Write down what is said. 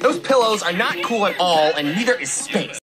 Those pillows are not cool at all, and neither is space.